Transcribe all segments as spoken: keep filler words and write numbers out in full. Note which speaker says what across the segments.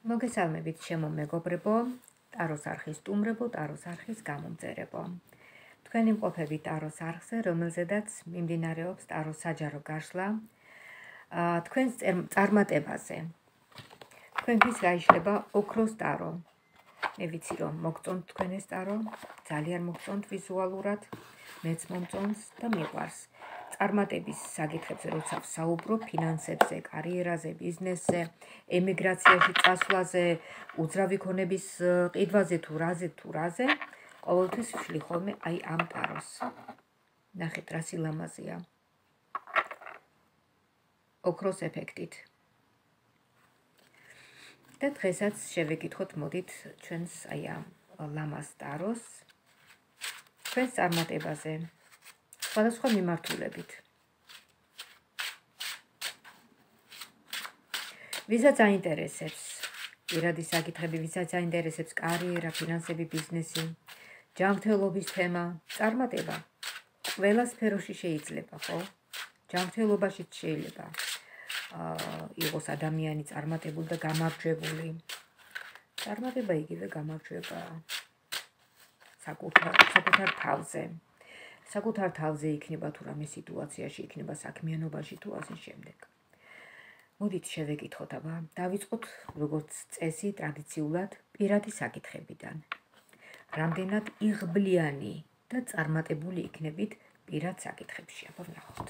Speaker 1: მოგესალმებით ჩემო მეგობრებო, ტაროს არხის სტუმრებო, ტაროს არხის გამომწერებო. თქვენი მყოფები ტაროს არხზე, რომელზედაც მიმდინარეობს ტაროს საჯარო გაშლა თქვენს წარმატებაზე. თქვენთვის გაიშლება ოქროს ტარო. მე ვიცი რომ მოგწონთ თქვენ ეს ტარო, ძალიან მოგწონთ ვიზუალურად, მეც მომწონს და მიყვარს. წარმატების საკითხებზე როცა ვსაუბრობ, ფინანსებზე, კარიერაზე, ბიზნესზე, ემიგრაციაში წასვლაზე, უძრავი ქონების ყიდვაზე თუ რაზე თუ რაზე, ყოველთვის ვშლი ხოლმე აი ამ ტაროს. ნახეთ რა სილამაზეა. ოქროს ეფექტით. და დღესაც შევეკითხოთ მოდით ჩვენს აი ამ ლამაზ ტაროს ჩვენს წარმატებაზე. სხვადასხვა მიმართულებით. ვისაც აინტერესებს პირადი საკითხები, ვისაც აინტერესებს კარიერა, ფინანსები, ბიზნესი, ჯანმრთელობის თემა, წარმატება. ყველა სფეროში შეიძლება, ხო? ჯანმრთელობაშიც შეიძლება იყოს ადამიანი წარმატებული და გამარჯვებული. წარმატება იგივე გამარჯვებაა. საკუთარ საკუთარ თავზე. საკუთარ თავზე იქნება თუ რამე სიტუაციაში, იქნება საქმიანობაში თუ ასე შემდეგ. მოდით შევეკითხოთ აბა, დავიწყოთ როგორც წესი ტრადიციულად პირადი საკითხებიდან. რამდენად იღბლიანი და წარმატებული იქნებით პირად საკითხებში, აბა ვნახოთ.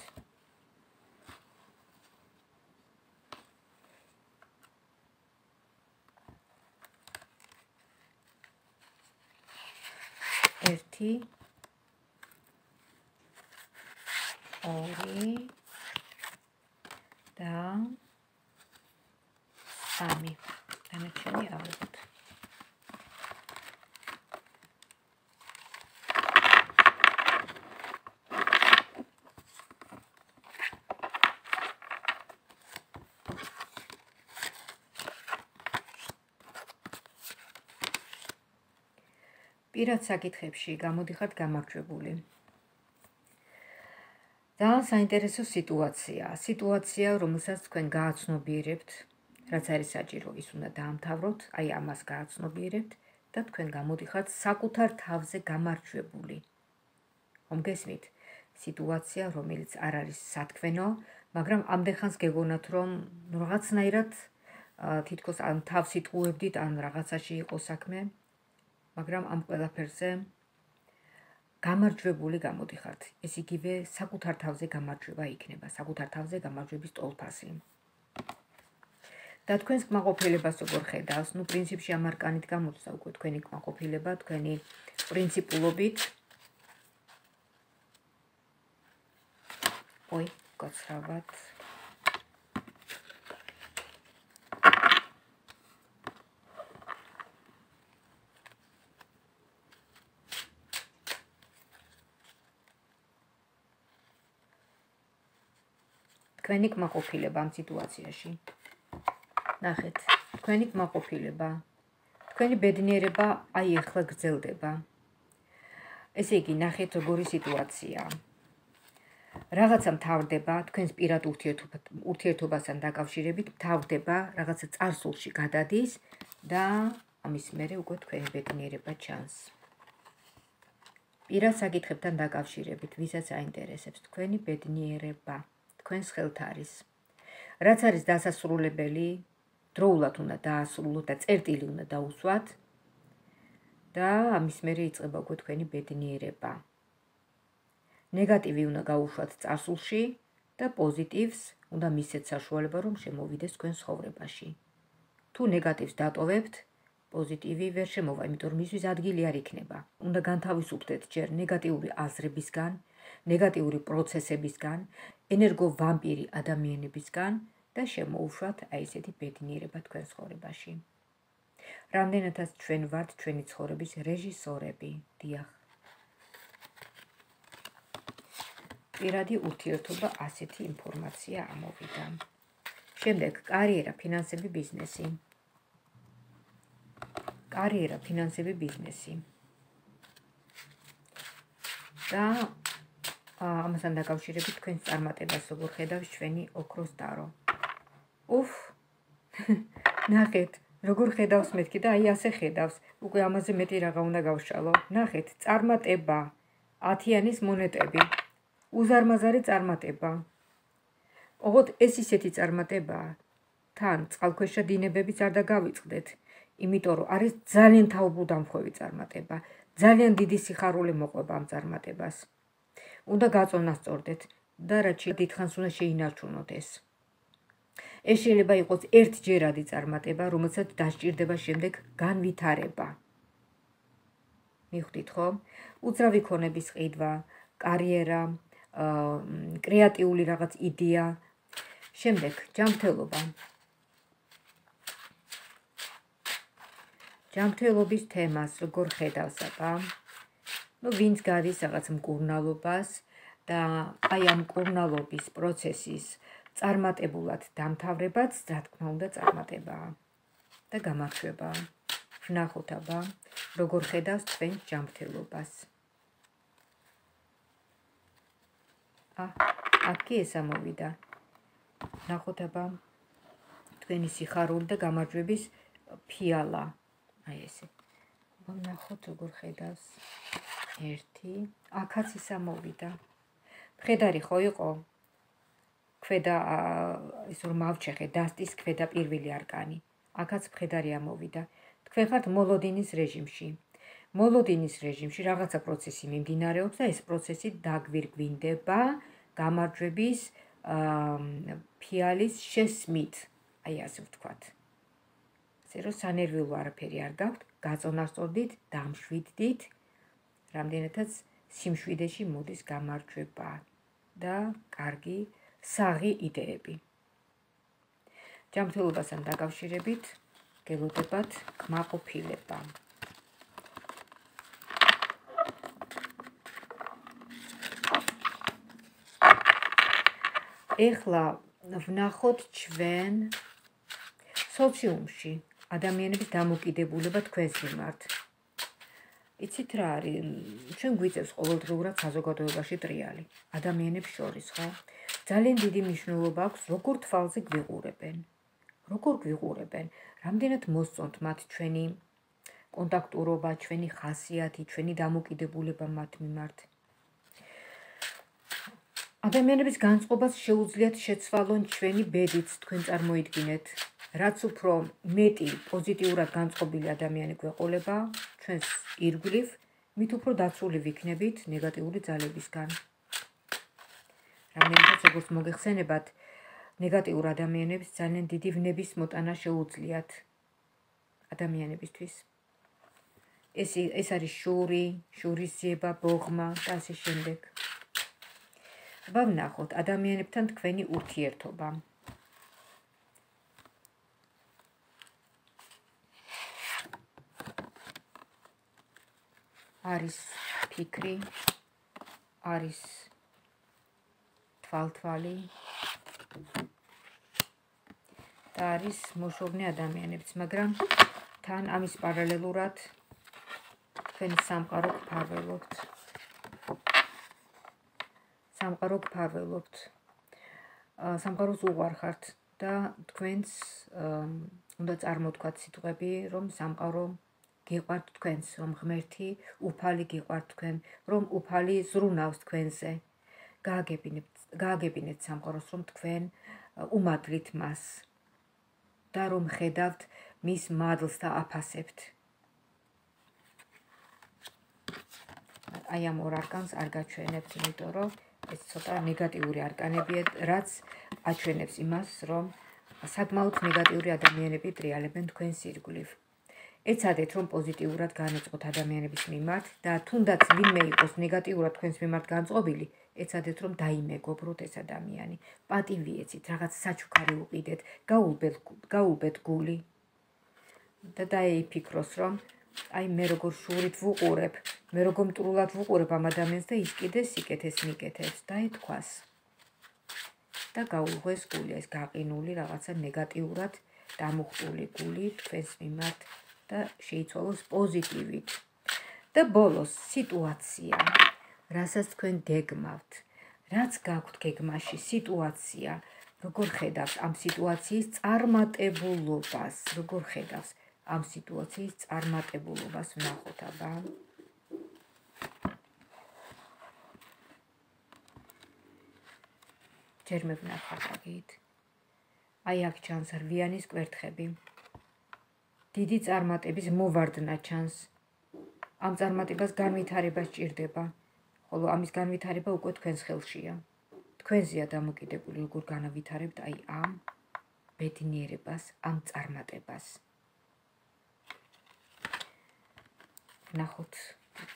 Speaker 1: ერთი ორი და სამი. დანარჩენი ავიღოთ. პირად საკითხებში გამოდიხართ გამარჯვებული. ძალიან საინტერესო სიტუაცია. სიტუაცია, რომელსაც თქვენ გააცნობიერებთ, რაც არის საჭირო, ის უნდა დაამთავროთ, აი ამას გააცნობიერებთ და თქვენ გამოდიხართ საკუთარ თავზე გამარჯვებული. ხომ გესმით? სიტუაცია, რომელიც არ არის სათქმენო, მაგრამ ამდენხანს გეგონათ, რომ რაღაცნაირად თითქოს ან თავს იტყუებდით, ან რაღაცაში იყო საქმე, მაგრამ ამ ყველაფერზე გამარჯვებული გამოდიხართ. ეს იგივე საკუთარ თავზე გამარჯვება იქნება, საკუთარ თავზე გამარჯვების ტოლფასი. და თქვენს კმაყოფილებას როგორ ხედავს? ნუ პრინციპში ამ არკანით გამოჩნდა უკვე თქვენი კმაყოფილება, თქვენი პრინციპულობით. ой, გაცრავად. თქვენი კმაყოფილება ამ სიტუაციაში. ნახეთ, თქვენი კმაყოფილება, თქვენი ბედნიერება აი ახლა გრძელდება. ესე იგი, ნახეთ როგორი სიტუაცია. რაღაცა მთავრდება, თქვენს პირად ურთიერთობასთან დაკავშირებით მთავრდება, რაღაცა წარსულში გადადის და ამის მერე უკვე თქვენი ბედნიერება ჩანს. პირად საკითხებთან დაკავშირებით, ვისაც აინტერესებს თქვენი ბედნიერება. თქვენს ხელთ არის. რაც არის დასასრულებელი, დროულად უნდა დაასრულოთ და წერტილი უნდა დაუსვათ და ამის მერე იწყება უკვე თქვენი ბედნიერება. ნეგატივი უნდა გაუშვათ წარსულში და პოზიტივს უნდა მისცეთ საშუალება, რომ შემოვიდეს თქვენ ცხოვრებაში. თუ ნეგატივს დატოვებთ, პოზიტივი ვერ შემოვა, იმიტომ რომ მისთვის ადგილი არ იქნება. უნდა განთავისუფლდეთ ჯერ ნეგატიური აზრებისგან, ნეგატიური პროცესებისგან, ენერგო ვამპირი ადამიანებისგან და შემოუშვათ აი ესეთი ბედნიერება თქვენ ცხოვრებაში. რამდენადაც ჩვენ ვართ ჩვენი ცხოვრების რეჟისორები, დიახ. პირადი ურთიერთობა ასეთი ინფორმაცია ამოვიდა. შემდეგ კარიერა, ფინანსები, ბიზნესი. კარიერა, ფინანსები, ბიზნესი. და ამასთან დაკავშირებით თქვენს წარმატებას როგორ ხედავს ჩვენი ოქროს ტარო. უფ, ნახეთ, როგორ ხედავს მეთქი და აი ასე ხედავს. უკვე ამაზე მეტი რაღა უნდა გავშალო. ნახეთ, წარმატება. ათიანის მონეტები. უზარმაზარი წარმატება. ოღონდ ეს ისეთი წარმატებაა. თან წყალქვეშა დინებებიც არ დაგავიწყდეთ, იმიტომ რომ არის ძალიან თაობუდამხვევი წარმატება. ძალიან დიდი სიხარული მოყვება ამ წარმატებას. უნდა გაწონასწორდეთ და რაც დიდხანს უნდა შეინარჩუნოთ ეს. ეს შეიძლება იყოს ერთჯერადი წარმატება, რომელსაც დასჭირდება შემდეგ განვითარება. მიხვდით ხო? უძრავი ქონების ყიდვა, კარიერა, კრეატიული რაღაც იდეა. შემდეგ ჯანმრთელობა. ჯანმრთელობის თემას როგორ ხედავს აბა? ნუ ვინც გადის რაღაც მკურნალობას და აი ამ მკურნალობის პროცესის წარმატებულად დამთავრებაც, რა თქმა უნდა, წარმატებაა და გამარჯვებაა. ვნახოთ აბა, როგორ ხედავს თქვენ ჯანმრთელობას. ა, აქ ეს ამოვიდა. ვნახოთ აბა, თქვენი სიხარული და გამარჯვების ფიალა. აი ესე. აბა ვნახოთ როგორ ხედავს. ერთი, აქაც ის ამოვიდა. მხედარი ხო იყო? ქვედა ის რომ მავჩეხე დასტის ქვედა პირველი არკანი. აქაც მხედარი ამოვიდა. თქვენ ხართ მოლოდინის რეჟიმში. მოლოდინის რეჟიმში რაღაცა პროცესი მიმდინარეობს და ეს პროცესი დაგვირგვინდება გამარჯვების ფიალის შესმით. აი ასე ვთქვათ. ასე რომ სანერვიულო არაფერი არ გაქვთ, გაწონასწორდით, დამშვიდდით, რამდენადაც სიმშვიდეში მოდის გამარჯვება და კარგი საღი იდეები. ჯანმრთელობასთან დაკავშირებით გელოდებათ კმაყოფილება. ეხლა ვნახოთ ჩვენ სოციუმში ადამიანების დამოკიდებულება თქვენს მიმართ. იცით რა არის? ჩვენ გვიწევს ყოველდღიურად საზოგადოებაში ტრიალი. ადამიანებს შორის, ხო? ძალიან დიდი მნიშვნელობა აქვს, როგორ თვალზე გვიყურებენ. როგორ გვიყურებენ? რამდენად მოსწონთ მათ ჩვენი კონტაქტურობა, ჩვენი ხასიათი, ჩვენი დამოკიდებულება მათ მიმართ. ადამიანების განწყობას შეუძლიათ შეცვალონ ჩვენი ბედით, თქვენ წარმოიდგინეთ. რაც უფრო მეტი პოზიტიურად განწყობილი ადამიანი გვეყოლება ჩვენს ირგვლივ, მით უფრო დაცული ვიქნებით ნეგატიური ძალებისგან. რამდენადაც როგორც მოგეხსენებათ, ნეგატიურ ადამიანებს ძალიან დიდი ვნების მოტანა შეუძლიათ ადამიანებისთვის. ეს ეს არის შური, შურისძიება, ბოღმა და ასე შემდეგ. აბა ვნახოთ ადამიანებთან თქვენი ურთიერთობა. არის ფიქრი, არის თვალთვალი და არის მოშორნე ადამიანებიც, მაგრამ თან ამის პარალელურად თქვენ სამყარო გფარველობთ. სამყარო გფარველობთ. სამყაროს უყვარხართ და თქვენს უნდა წარმოთქვათ სიტყვები, რომ სამყარო გიყვართ თქვენს, რომ ღმერთი უფალი გიყვართ თქვენ, რომ უფალი ზრუნავს თქვენზე. გააგებინეთ სამყაროს, რომ თქვენ უმადლით მას და რომ ხედავთ მის მადლს და აფასებთ. აი ამ ორ არკანს არ გაჩვენებთ, იმიტომ რომ ეს ცოტა ნეგატიური არკანებია, რაც აჩვენებს იმას, რომ საკმაოდ ნეგატიური ადამიანები ტრიალებენ თქვენს ირგვლივ. ეცადეთ, რომ პოზიტიურად განეწყოთ ადამიანების მიმართ და თუნდაც ვინმე იყოს ნეგატიურად თქვენს მიმართ განწყობილი, ეცადეთ, რომ დაიმეგობროთ ეს ადამიანი. პატივი ეცით, რაღაც საჩუქარი უყიდეთ, გაულბეთ გული და დაიფიქროს, რომ აი მე როგორ შურით ვუყურებ, მე როგორ მტრულად ვუყურებ ამ ადამიანს და ის კიდე სიკეთეს მიკეთებს და ეთქვას. და გაულღვეს გული, ეს გაყინული რაღაცა ნეგატიურად დამუხტული გული თქვენს მიმართ და შეიცვალოს პოზიტივით. და ბოლოს სიტუაცია, რასაც თქვენ გეგმავთ, რაც გაქვთ გეგმაში სიტუაცია, როგორ ხედავს ამ სიტუაციის წარმატებულობას, როგორ ხედავს ამ სიტუაციის წარმატებულობას, ვნახოთ აბა. ჯერ მე ვნახავ აგით. აი აქ ჩანს რვიანის კვერთხები. დიდი წარმატების მოვარდნა ჩანს. ამ წარმატებას განვითარება სჭირდება, ხოლო ამის განვითარება უკვე თქვენს ხელშია. თქვენზეა დამოკიდებული, როგორ განავითარებთ აი ამ ბედნიერებას, ამ წარმატებას. ნახოთ.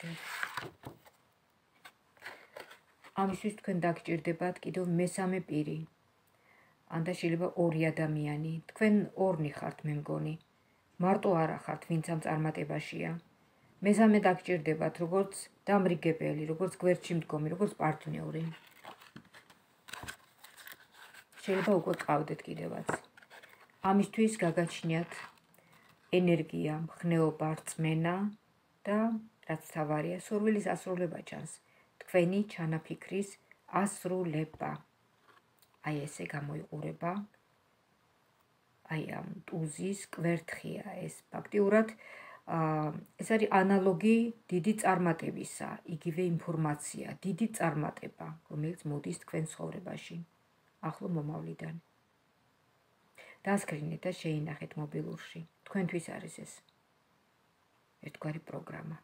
Speaker 1: ამისთვის თქვენ დაგჭირდებათ კიდევ მესამე პირი. ანდა შეიძლება ორი ადამიანი. თქვენ ორნი ხართ, მე მგონი. მარტო არა ხართ, ვინც ამ წარმატებაშია. მესამე დაგჭირდებათ, როგორც დამრიგებელი, როგორც გვერდში მდგომი, როგორც პარტნიორი. შეიძლება უკვე ყავდეთ კიდევაც. ამისთვის გაგაჩნიათ ენერგია, მხნეობა, რწმენა და რაც თავარია, სურვილის ასრულება ჩანს. თქვენი ჩანაფიქრის ასრულება. აი ესე გამოიყურება. აი ამ ტუზის კვერთხია ეს. ფაქტიურად ეს არის ანალოგი დიდი წარმატებისა, იგივე ინფორმაცია, დიდი წარმატება, რომელიც მოდის თქვენ ცხოვრებაში, ახლო მომავლიდან. დასკრინეთ და შეინახეთ მობილურში. თქვენთვის არის ეს ერთგვარი პროგრამა.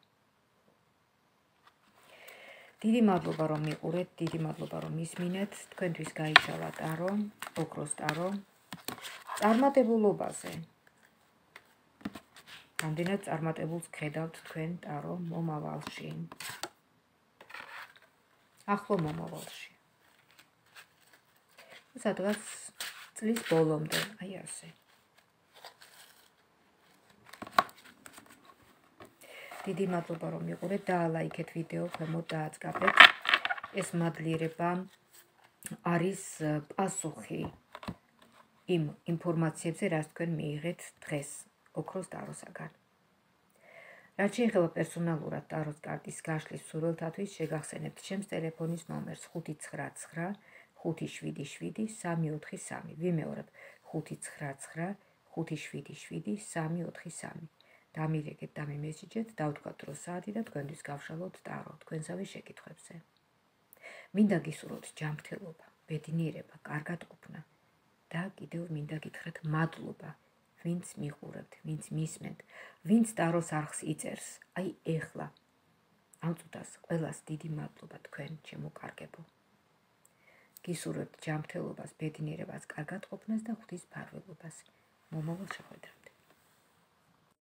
Speaker 1: დიდი მადლობა რომ მიყურეთ, დიდი მადლობა რომ ისმინეთ. თქვენთვის გაიცალა ტარო, ოქროს ტარო. წარმატებულობაზე. რამდენად წარმატებულს ხედავთ თქვენ ტარო მომავალში. ახლო მომავალში. სადღაც წლის ბოლომდე, აი ასე. დიდი მადლობა რომ მიყურეთ, დაალაიქეთ ვიდეო, ქვემოთ დააწყაბეთ. ეს მადლიერება არის პასუხი იმ ინფორმაციებზე, რაც თქვენ მიიღეთ დღეს ოქროს ტაროსაგან. რაც შეიძლება პერსონალურად ტაროს კარტის გაშლის სურვილთათვის შეგახსენებთ ჩემს ტელეფონის ნომერს ხუთი ცხრა ცხრა ხუთი შვიდი შვიდი სამი ოთხი სამი. ვიმეორებ ხუთი ცხრა ცხრა ხუთი შვიდი შვიდი სამი ოთხი სამი. დამირეკეთ, დამიმესიჯეთ, დავთქვათ დრო საათი და თქვენთვის გავშალოთ ტარო თქვენსავე შეკითხვებზე. მინდა გისურვოთ ჯანმრთელობა, ბედნიერება, კარგატყოფნა და კიდევ მინდა გითხრათ მადლობა, ვინც მიყურებთ, ვინც მისმენთ, ვინც ტაროს არხს იწერს, აი ეხლა. ამ წუთას ყველას დიდი მადლობა თქვენ ჩემო კარგებო. გისურვებთ ჯანმრთელობას, ბედნიერებას, კარგატყოფნას და ღვთის მფარველობას. მომავალ შეხვედრამდე.